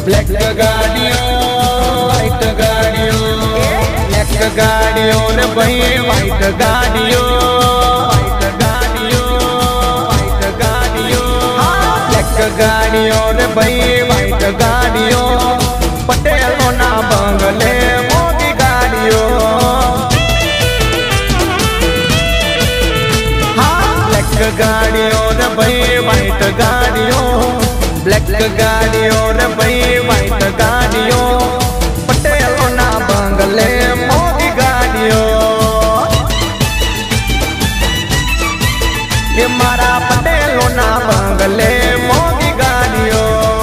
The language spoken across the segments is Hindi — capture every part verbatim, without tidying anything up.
ब्लैक गाड़ियों व्हाइट गाड़ियों, ब्लैक गाड़ियों ने भाई व्हाइट गाड़ियों, व्हाइट गाड़ियों, व्हाइट गाड़ियों, ब्लैक गाड़ियों ने भाई व्हाइट गाड़ियों, पटेलों ना बंगले मोगी गाड़ियों। हाँ ब्लैक गाड़ियों ने भाई व्हाइट गाड़ियों, ब्लैक गाड़ियों ने भाई व्हाइट गाड़ियों, पटेलों ना बंगले मोगी गाड़ियों। ये मारा पटेलों ना बंगले मोगी गाड़ियों।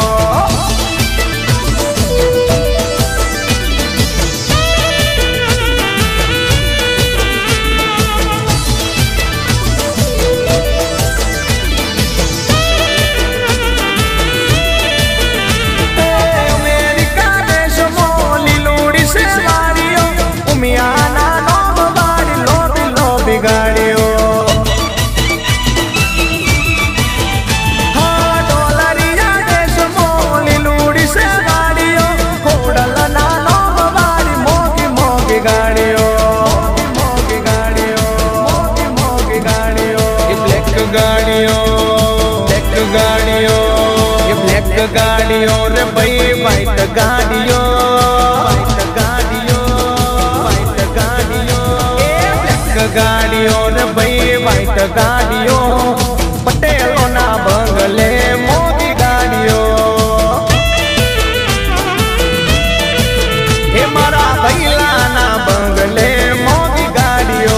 गाड़ियों रे भाई व्हाइट गाड़ियों, व्हाइट गाड़ियों, व्हाइट गाड़ियों, ब्लैक गाड़ियों रे भाई व्हाइट गाड़ियों, पटेलों ना बंगले मोगी गाड़ियों। हे मारा भैला ना बंगले मोगी गाड़ियों।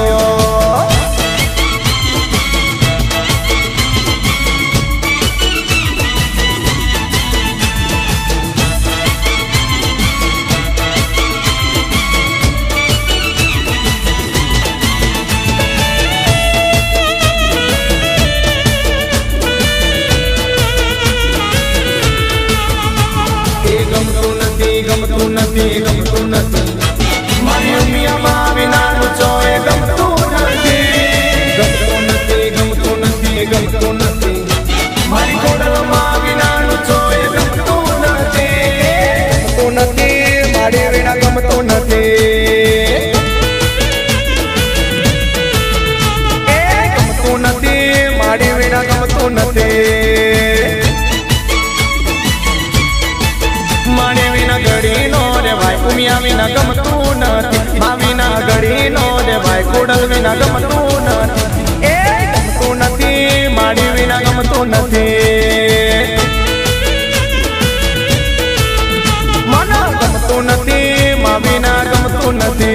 गमतू नथी गमतू नथी मारी उमिया मां विना चोए गमतू नथी, गमतू नथी गमतू नथी गमतू नथी मारी कोडल मां विना चोए गमतू नथी, गमतू नथी मारी विना गमतू नथी। ए गमतू नथी मारी विना गमतू नथी। गड़ी नो रे भाई उमिया विना गमतू नथी, मां विना गड़ी नो रे भाई कोडल विना गमतू नथी। ए गमतू नथी माड़ी विना गमतू नथी। मना गमतू नथी मां विना गमतू नथी।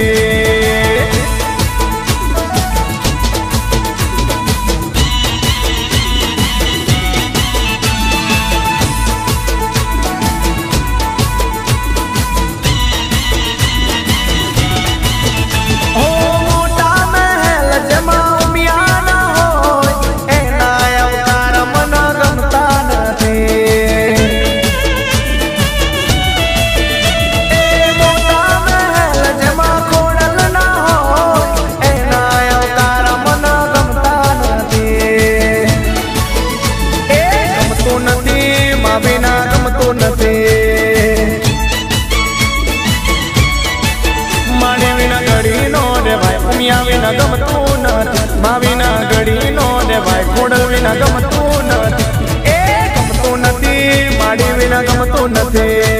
विना गमतू नथी मां विना गड़ी नो रे भाई कोडल विना गमतू नथी। ए गमतू नथी माड़ी विना गमतू नथी।